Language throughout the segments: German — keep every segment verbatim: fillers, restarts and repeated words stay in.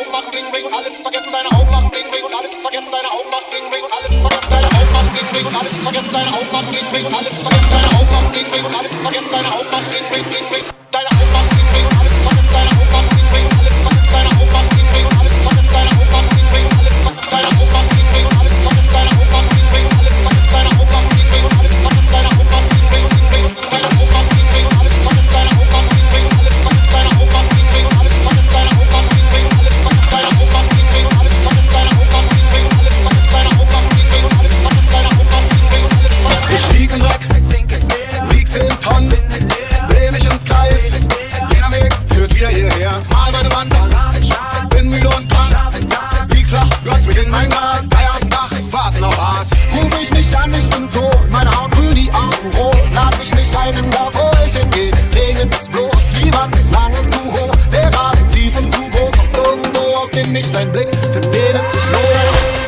Augen machen Bling Bling und alles vergessen, deine Augen machen Bling Bling und alles vergessen, deine Augen machen Bling Bling und alles vergessen, deine Augen machen Bling Bling und alles vergessen, deine Augen machen Bling Bling und alles vergessen, deine Augen machen Bling Bling und alles vergessen, deine Augen machen Bling Bling Bling Bling, deine Augen machen Bling Bling und alles vergessen, deine Augen machen Bling Bling, alles vergessen, deine Augen machen Bling Bling, alles vergessen, deine Augen machen Bling Bling, alles vergessen, deine Augen machen Bling Bling, alles vergessen, deine Augen machen Bling Bling, alles vergessen, deine Augen machen Bling Bling, alles vergessen, deine Augen machen Bling Bling, deine Augen machen Bling Bling, alles vergessen, deine Augen machen Bling Bling, alles vergessen, deine Augen machen Bling Bling, alles vergessen, deine Augen machen Bling Bling, alles vergessen, deine Augen machen Bling Bling, alles vergessen, deine Augen machen Bling Bling, alles vergessen, deine Augen machen Bling Bling, alles vergessen, deine Augen machen Bling Bling, alles vergessen. Ich lieg im Dreck, wieg zehn Tonnen, dreh mich im Kreis, jeder Weg führt wieder hierher. Mal meine Wand an, bin müde und krank, lieg flach, glotz mich in mein Grab, Eier auf dem Dach, warten auf Aas. Ruf mich nicht an, ich bin tot, meine Haut grün, die Augen rot, lad mich nicht ein im Dorf, wo ich hingehe, regnet es bloß, die Wand ist lang und zu hoch, der Graben tief und zu groß, doch irgendwo aus dem Nichts ein Blick, für den es sich lohnt.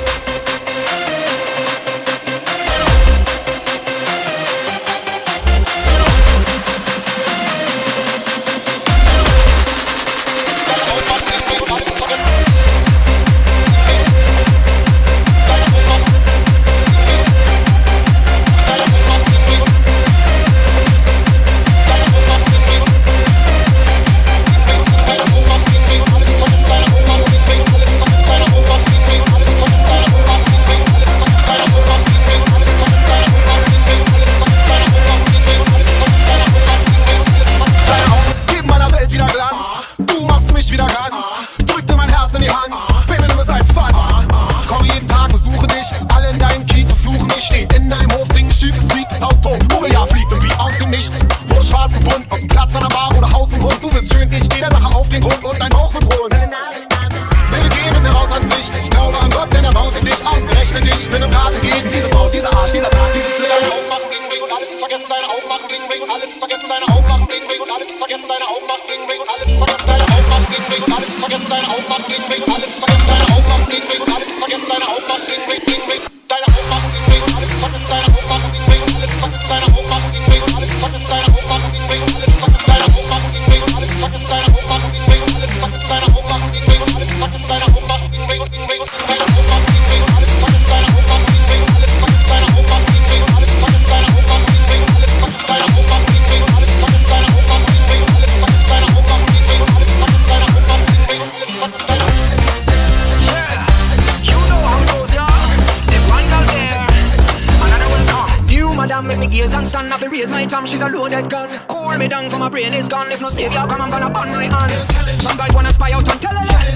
She's a loaded gun. Cool me down for my brain is gone. If no savior come, I'm gonna burn my hand. Some guys wanna spy out and tell her.